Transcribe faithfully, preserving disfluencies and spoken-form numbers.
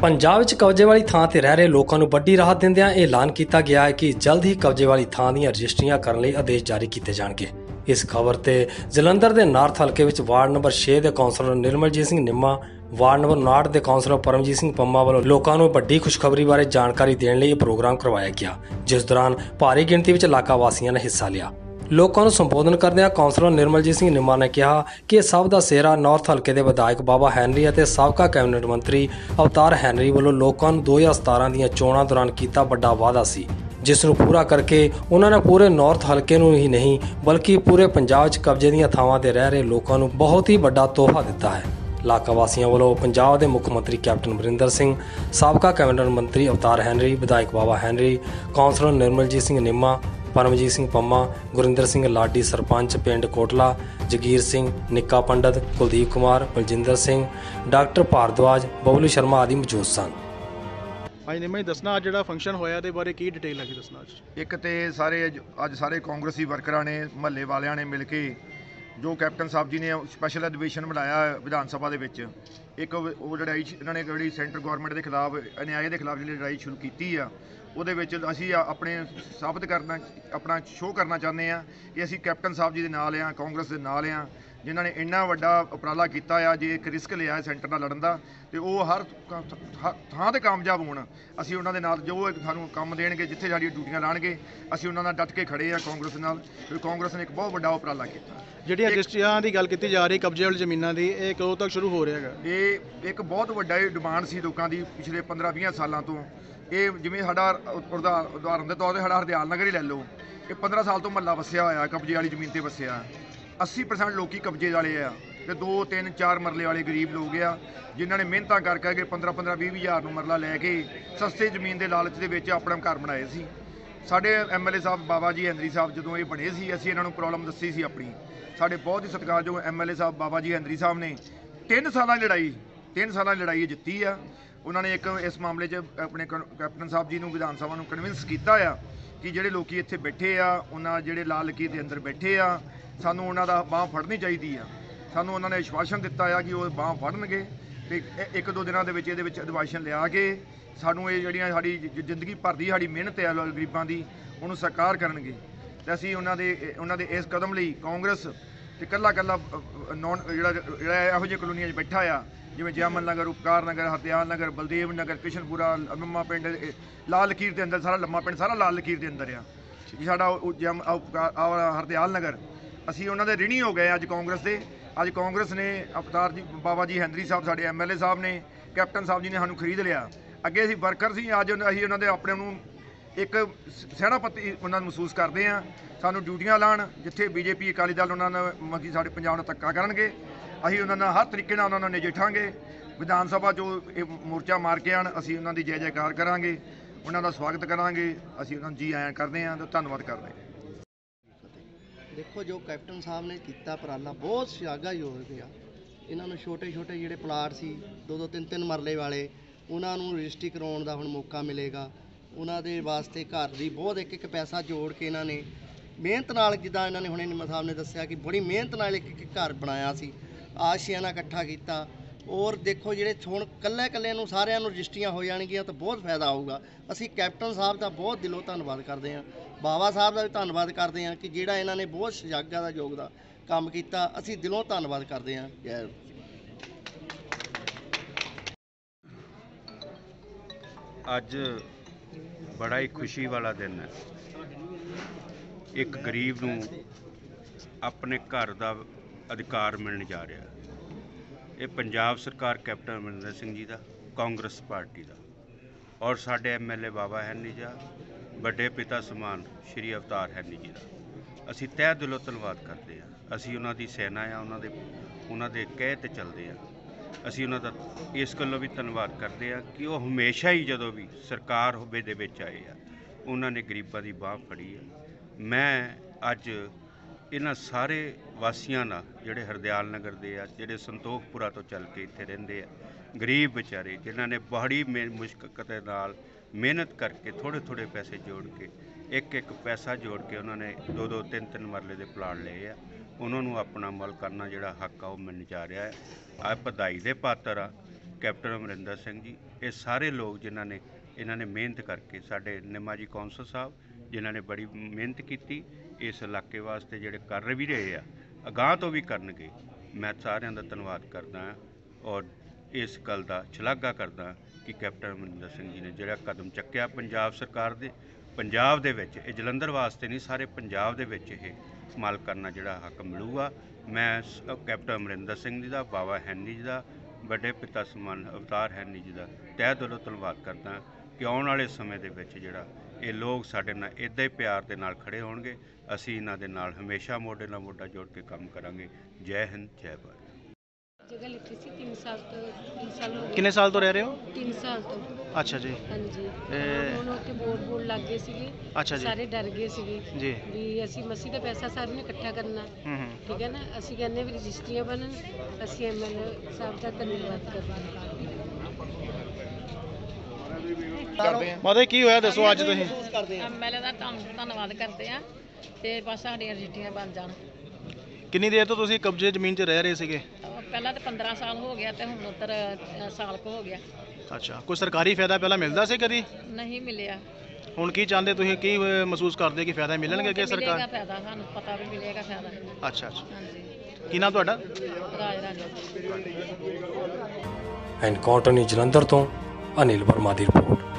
पंजाब विच कब्जे वाली थां ते रह रहे लोकां नूं वड्डी राहत दिंदिआं ऐलान किया गया है कि जल्द ही कब्जे वाली थां दीआं रजिस्ट्रियां करन लई आदेश जारी किए जाणगे। इस खबर ते जलंधर दे नार्थ हलके विच वार्ड नंबर छे दे councillor Nirmaljit Singh Nimma, ward number उनाहठ दे कौंसलर परमजीत सिंह पंमा वालों लोकां नूं वड्डी खुशखबरी बारे जानकारी देण लई प्रोग्राम करवाया गया, जिस दौरान भारी गिणती विच इलाका वासियां ने हिस्सा लिया। लोगों को संबोधन करदे कौंसलर निर्मलजीत सिंह निम्मा ने कहा कि सब का सेहरा नॉर्थ हल्के के विधायक बाबा हैनरी और साबका कैबिनेट मंत्री अवतार हैनरी वालों लोगों दो हज़ार सतारह दी चोणां दौरान किया वड्डा वादा सी, जिसनूं पूरा करके उन्होंने पूरे नॉर्थ हल्के नूं ही नहीं बल्कि पूरे पंजाब च कब्जे दी थावां ते रह रहे लोगों नूं बहुत ही वड्डा तोहफा दिता है। इलाका वासियों वालों पंजाब के मुख्य मंत्री कैप्टन अमरिंदर सिंह, साबका कैबिनेट मंत्री अवतार हैनरी, विधायक बाबा हैनरी, कौंसलर निर्मलजीत सिंह निम्मा, परमजीत सिंह पंमा, गुरिंदर सिंह लाडी, सरपंच पिंड कोटला, जगीर सिंह, निक्का पंडित, कुलदीप कुमार, बलजिंदर सिंह, डॉक्टर भारद्वाज, बबलू शर्मा आदि मौजूद सन। भाई ने मैं दसना जो फंक्शन होया दे बारे की डिटेल है दसना। एक तो सारे अज सारे कांग्रेसी वर्करां ने महल्ले वालियां ने मिल के जो कैप्टन साहब जी ने स्पैशल अधिवेशन बुलाया विधान सभा के एक वो लड़ाई इन्होंने जी सेंटर गौरमेंट के खिलाफ अन्याय के खिलाफ जी लड़ाई शुरू की आ ਉਹਦੇ ਵਿੱਚ ਅਸੀਂ ਆਪਣੇ ਸਾਬਤ ਕਰਨਾ ਆਪਣਾ ਸ਼ੋਅ ਕਰਨਾ ਚਾਹੁੰਦੇ ਆ ਕਿ ਅਸੀਂ ਕੈਪਟਨ ਸਾਹਿਬ ਜੀ ਦੇ ਨਾਲ ਆ, ਕਾਂਗਰਸ ਦੇ ਨਾਲ ਆ, ਜਿਨ੍ਹਾਂ ਨੇ ਇੰਨਾ ਵੱਡਾ ਉਪਰਾਲਾ ਕੀਤਾ ਆ, ਜੇ ਇੱਕ ਰਿਸਕ ਲਿਆ ਸੈਂਟਰ ਨਾਲ ਲੜਨ ਦਾ ਤੇ ਉਹ ਹਰ ਥਾਂ ਤੇ ਕਾਮਯਾਬ ਹੋਣ। ਅਸੀਂ ਉਹਨਾਂ ਦੇ ਨਾਲ ਜੋ ਸਾਨੂੰ ਕੰਮ ਦੇਣਗੇ, ਜਿੱਥੇ ਸਾਡੀਆਂ ਡਿਊਟੀਆਂ ਲਾਣਗੇ, ਅਸੀਂ ਉਹਨਾਂ ਨਾਲ ਡਟ ਕੇ ਖੜੇ ਆ ਕਾਂਗਰਸ ਨਾਲ। ਕਿਉਂਕਿ ਕਾਂਗਰਸ ਨੇ ਇੱਕ ਬਹੁਤ ਵੱਡਾ ਉਪਰਾਲਾ ਕੀਤਾ। ਜਿਹੜੀਆਂ ਰਜਿਸਟਰੀਆਂ ਦੀ ਗੱਲ ਕੀਤੀ ਜਾ ਰਹੀ ਕਬਜ਼ੇ ਵਾਲੀ ਜ਼ਮੀਨਾਂ ਦੀ, ਇਹ ਕਦੋਂ ਤੱਕ ਸ਼ੁਰੂ ਹੋ ਰਿਹਾ ਹੈਗਾ? ਇਹ ਇੱਕ ਬਹੁਤ ਵੱਡਾ ਡਿਮਾਂਡ ਸੀ ਲੋਕਾਂ ਦੀ ਪਿਛਲੇ ਪੰਦਰਾਂ ਵੀਹ ਸਾਲਾਂ ਤੋਂ। ਇਹ ਜਿਵੇਂ ਸਾਡਾ ਉਦਾਹਰਨ ਦੇ ਤੌਰ 'ਤੇ ਸਾਡਾ ਹਰਦਿਆਲ ਨਗਰ ਹੀ ਲੈ ਲਓ, ਇਹ ਪੰਦਰਾਂ ਸਾਲ ਤੋਂ ਮਹੱਲਾ ਵਸਿਆ ਹੋਇਆ, ਕਬਜ਼ੇ ਵਾਲੀ ਜ਼ਮੀਨ 'ਤੇ ਵਸਿਆ। अस्सी परसेंट लोग कब्जे वाले आ ते दो तीन चार मरले वाले गरीब लोग आ जिन्होंने मेहनत कर करके पंद्रह पंद्रह भी हज़ार मरला लैके सस्ते जमीन के लालच के अपना घर बनाए सी। साढ़े एम एल ए साहब बाबा जी हैनरी साहब जो ये बने सी, असीं इन्हां नूं प्रॉब्लम दसी सी अपनी। साढ़े बहुत ही सत्कारयोग एम एल ए साहब बाबा जी हैनरी साहब ने तीन साल लड़ाई तीन साल लड़ाई जित्ती आ। उन्होंने एक इस मामले च अपने कैप्टन साहब जी नूं विधान सभा नूं कन्विंस किया कि जिहड़े लोग इत्थे बैठे आ, उन्हां जिहड़े लाल लकीर के अंदर बैठे आ, सानू उन्हों का बांह फड़नी चाहिए आ। सानू उन्होंने आश्वासन दिता है कि वो बांह फड़नगे तो एक दो दिनों के अधिवेशन लिया के सानू ये जिहड़ियां साडी जिंदगी भर दी साडी मेहनत है गरीबां दी उन्होंने साकार करनगे। ते असीं उन्हां दे उन्हां दे इस कदम लई कांग्रेस ते कल्ला कल्ला नॉन जिहड़ा जिहड़ा इहो जिही कलोनियां च बैठा आ, जिवें जयमन नगर, उपकार नगर, हरदयाल नगर, बलदेव नगर, कृष्णपुरा, लम्मा पिंड, लाल लकीर के अंदर सारा लम्मा पिंड सारा लाल लकीर के अंदर आ जी। साडा जम हरदयाल नगर ਅਸੀਂ ਉਹਨਾਂ ਦੇ ਰਿਣੀ ਹੋ ਗਏ। ਅੱਜ ਕਾਂਗਰਸ ਦੇ ਅੱਜ ਕਾਂਗਰਸ ਨੇ ਅਵਤਾਰ ਜੀ ਬਾਬਾ ਜੀ ਹੈਨਰੀ ਸਾਹਿਬ ਸਾਡੇ ਐਮ ਐਲ ਏ ਸਾਹਿਬ ਨੇ, ਕੈਪਟਨ ਸਾਹਿਬ ਜੀ ਨੇ ਸਾਨੂੰ ਖਰੀਦ ਲਿਆ। ਅੱਗੇ ਅਸੀਂ ਵਰਕਰ ਸੀ, ਅੱਜ ਅਸੀਂ ਉਹਨਾਂ ਦੇ ਆਪਣੇ ਨੂੰ ਇੱਕ ਸੈਨਾਪਤੀ ਉਹਨਾਂ ਨੂੰ ਮਹਿਸੂਸ ਕਰਦੇ ਹਾਂ। ਸਾਨੂੰ ਡਿਊਟੀਆਂ ਲਾਉਣ ਜਿੱਥੇ ਬੀਜੇਪੀ ਅਕਾਲੀ ਦਲ ਉਹਨਾਂ ਨਾਲ ਮਤਲਬ ਸਾਡੇ ਪੰਜਾਬ ਨੂੰ ਧੱਕਾ ਕਰਨਗੇ, ਅਸੀਂ ਉਹਨਾਂ ਨਾਲ ਹਰ ਤਰੀਕੇ ਨਾਲ ਉਹਨਾਂ ਨੂੰ ਨਜਿੱਠਾਂਗੇ। ਵਿਧਾਨ ਸਭਾ 'ਚੋਂ ਇਹ ਮੋਰਚਾ ਮਾਰ ਕੇ ਆਉਣ, ਅਸੀਂ ਉਹਨਾਂ ਦੀ ਜੈ ਜੈਕਾਰ ਕਰਾਂਗੇ, ਉਹਨਾਂ ਦਾ ਸਵਾਗਤ ਕਰਾਂਗੇ। ਅਸੀਂ ਉਹਨਾਂ ਨੂੰ ਜੀ ਆਇਆਂ ਕਰਦੇ ਹਾਂ ਤੇ ਧੰਨਵਾਦ ਕਰਦੇ ਹਾਂ। देखो जो कैप्टन साहब ने किया उपराला बहुत शलाघायोग आ। इन्होंने छोटे छोटे जोड़े प्लाट से दो दो तीन तीन मरले वाले उन्होंने रजिस्ट्री करवाने का हुण मौका मिलेगा। उन्होंने वास्ते घर की बहुत एक एक पैसा जोड़ के इन्होंने मेहनत नाल जिद्दां इन्होंने हुणे निम्मा साहब ने दस्सिया कि बड़ी मेहनत नाल एक एक घर बनाया सी, आशियाना इकट्ठा किया। और देखो जिहड़े हुण कल्ले कल्ले नूं सारिआं नूं रजिस्ट्रियां हो जाणगीआं तो बहुत फायदा आऊगा। असीं कैप्टन साहब का बहुत दिलों धन्नवाद करते हैं, बाबा साहब का भी धन्नवाद करते हैं कि जिहड़ा इन्हां ने बहुत शलाघा दा योग दा काम कीता। असीं दिलों धन्नवाद करते हैं। जय अज बड़ा ही खुशी वाला दिन है। एक गरीब नूं अपने घर का अधिकार मिलने जा रहा है। ये पंजाब सरकार कैप्टन अमरिंदर सिंह जी का, कांग्रेस पार्टी का और साढ़े एम एल ए बाबा हैनी जी, बड़े पिता समान श्री अवतार हैनी जी का असी तह दिलों धन्नवाद करते हैं। असी उन्हां दी सेना आ, उन्हां दे उन्हां दे कहे ते चलते हैं। असी उन्हां दा इस गल्लों भी धन्नवाद करते हैं कि वो हमेशा ही जदों भी सरकार होवे दे विच आए आ, उन्होंने गरीबां दी बांह फड़ी है। मैं अज इन्हां सारे वासियां नाल जिहड़े हरदयाल नगर दे आ, जिहड़े संतोखपुरा तो चल के इत्थे रहिंदे आ, गरीब बेचारे जिन्हां ने बड़ी मुश्कल नाल मेहनत करके थोड़े थोड़े पैसे जोड़ के एक एक पैसा जोड़ के उन्होंने दो दो तीन तीन मरले के प्लाट ले आ, उन्होंने अपना अमल करना जोड़ा हक आ वो मिल जा रहा है। आ बधाई दे पात्र आ ਕੈਪਟਨ ਅਮਰਿੰਦਰ ਸਿੰਘ ਜੀ, ਇਹ ਸਾਰੇ ਲੋਕ ਜਿਨ੍ਹਾਂ ਨੇ ਇਹਨਾਂ ਨੇ ਮਿਹਨਤ ਕਰਕੇ, ਸਾਡੇ ਨਿੰਮਾ ਜੀ ਕੌਂਸਲ ਸਾਹਿਬ ਜਿਨ੍ਹਾਂ ਨੇ ਬੜੀ ਮਿਹਨਤ ਕੀਤੀ ਇਸ ਇਲਾਕੇ ਵਾਸਤੇ, ਜਿਹੜੇ ਕਰ ਵੀ ਰਹੇ ਆ, ਅਗਾਂਹ ਤੋਂ ਵੀ ਕਰਨਗੇ। ਮੈਂ ਸਾਰਿਆਂ ਦਾ ਧੰਨਵਾਦ ਕਰਦਾ ਹਾਂ ਔਰ ਇਸ ਗੱਲ ਦਾ ਸ਼ਲਾਘਾ ਕਰਦਾ ਕਿ ਕੈਪਟਨ ਅਮਰਿੰਦਰ ਸਿੰਘ ਜੀ ਨੇ ਜਿਹੜਾ ਕਦਮ ਚੱਕਿਆ ਪੰਜਾਬ ਸਰਕਾਰ ਦੇ, ਪੰਜਾਬ ਦੇ ਵਿੱਚ, ਇਹ ਜਲੰਧਰ ਵਾਸਤੇ ਨਹੀਂ, ਸਾਰੇ ਪੰਜਾਬ ਦੇ ਵਿੱਚ ਇਹ ਇਸਤੇਮਾਲ ਕਰਨਾ ਜਿਹੜਾ ਹੱਕ ਮਿਲੂਗਾ। ਮੈਂ ਕੈਪਟਨ ਅਮਰਿੰਦਰ ਸਿੰਘ ਜੀ ਦਾ, ਬਾਬਾ ਹੈਨੀ ਜੀ ਦਾ, ਵੱਡੇ ਪਿਤਾ ਸਮਾਨ ਅਵਤਾਰ ਹੈਨੀ ਜੀ ਦਾ ਤਹਿ ਦਿਲੋਂ ਧੰਨਵਾਦ ਕਰਦਾ ਕਿ ਆਉਣ ਵਾਲੇ ਸਮੇਂ ਦੇ ਵਿੱਚ ਜਿਹੜਾ ਇਹ ਲੋਕ ਸਾਡੇ ਨਾਲ ਇੱਦਾਂ ਹੀ ਪਿਆਰ ਦੇ ਨਾਲ ਖੜੇ ਹੋਣਗੇ। ਅਸੀਂ ਇਹਨਾਂ ਦੇ ਨਾਲ ਹਮੇਸ਼ਾ ਮੋਢੇ ਨਾਲ ਮੋਢਾ ਜੋੜ ਕੇ ਕੰਮ ਕਰਾਂਗੇ। ਜੈ ਹਿੰਦ, ਜੈ ਭਾਰਤ। जगह लिखी सी तीन साल तो तीन साल हो गए। ਕਿੰਨੇ ਸਾਲ ਤੋਂ ਰਹਿ ਰਹੇ ਹੋ? तीन साल तो ਅੱਛਾ ਜੀ। हाँ जी। ਇਹ- ਹੁਣ ਉੱਥੇ ਬੋਰਡ ਬੋਰਡ ਲੱਗ ਗਏ ਸੀਗੇ, ਅੱਛਾ ਜੀ। ਸਾਰੇ ਡਰ ਗਏ ਸੀਗੇ ਜੀ। ਵੀ ਅਸੀਂ ਮਸੀ ਦਾ ਪੈਸਾ ਸਾਰਿਆਂ ਨੇ ਇਕੱਠਾ ਕਰਨਾ, ਹੂੰ ਹੂੰ ਠੀਕ ਹੈ ਨਾ। ਅਸੀਂ ਕਹਿੰਦੇ ਵੀ ਰਜਿਸਟਰੀਆਂ ਬਣਨ, ਅਸੀਂ ਐਮਐਲਏ ਸਾਹਿਬ ਦਾ ਧੰਨਵਾਦ ਕਰਦੇ ਹਾਂ। ਮਾਤਾ ਕੀ ਹੋਇਆ ਦੱਸੋ ਅੱਜ ਤੁਸੀਂ? ਕਰਦੇ ਆ ਐਮਐਲਏ ਦਾ ਧੰਨ- ਧੰਨਵਾਦ ਕਰਦੇ ਆ ਤੇ ਬਸ ਸਾਡੀਆਂ ਰਜਿਸਟਰੀਆਂ ਬਣ ਜਾਣ। ਕਿੰਨੀ ਦੇਰ ਤੋਂ ਤੁਸੀਂ ਕਬਜ਼ੇ ਜ਼ਮੀਨ 'ਚ ਰਹਿ ਰਹੇ ਸੀਗੇ? ਅਹ ਪਹਿਲਾਂ ਤਾਂ ਪੰਦਰਾਂ ਸਾਲ ਹੋ ਗਿਆ ਤੇ ਹੁਣ ਉੱਤਰ ਅਹ, ਸਾਲ ਕੁ ਹੋ ਗਿਆ, ਅੱਛਾ, ਕੋਈ ਸਰਕਾਰੀ ਫਾਇਦਾ ਪਹਿਲਾਂ ਮਿਲਦਾ ਸੀ ਕਦੀ? ਨਹੀਂ ਮਿਲਿਆ। ਹੁਣ ਕੀ ਚਾਹੁੰਦੇ ਤੁਸੀਂ, ਕੀ ਅਹ, ਮਹਿਸੂਸ ਕਰਦੇ ਕਿ ਫਾਇਦਾ ਮਿਲਣਗੇ ਹੁਣ ਕਿ ਤੇ ਮਿਲੇਗਾ ਸਰਕਾਰ? ਫਾਇਦਾ, ਸਾਨੂੰ ਪਤਾ ਵੀ ਮਿਲੇਗਾ ਫਾਇਦਾ। ਅੱਛਾ ਅੱਛਾ, ਹਾਂਜੀ। ਕੀ ਨਾਮ ਤੁਹਾਡਾ? ਰਾਜ ਰਾਜਾ। ਐਨਕਾਊਂਟਰ ਨਿਊਜ਼ ਜਲੰਧਰ ਤੋਂ ਅਨਿਲ ਵਰਮਾ ਦੀ ਰਿਪੋਰਟ।